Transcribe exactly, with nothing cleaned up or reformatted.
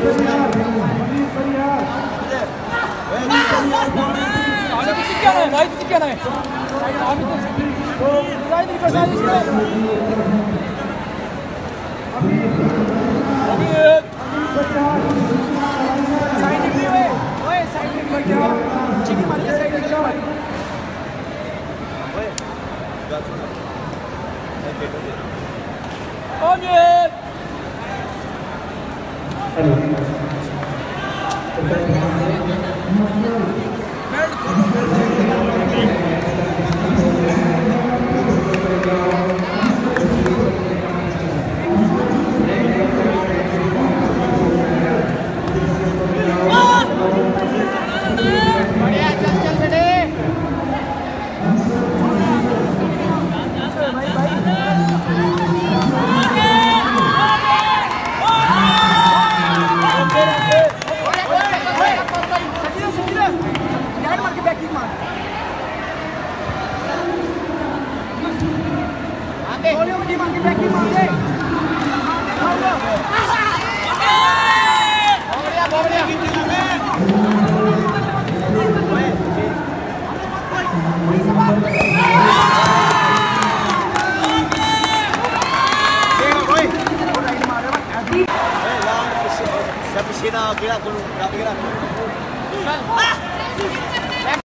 찍게 하나요? 나이트 찍게 하나요? 사이드 리컬 사이드 리컬 side भी हुए ओए साइड में कर जाओ चिकी मारिए साइड में जाओ ओए onion Siapa sih nak kira aku nak kira?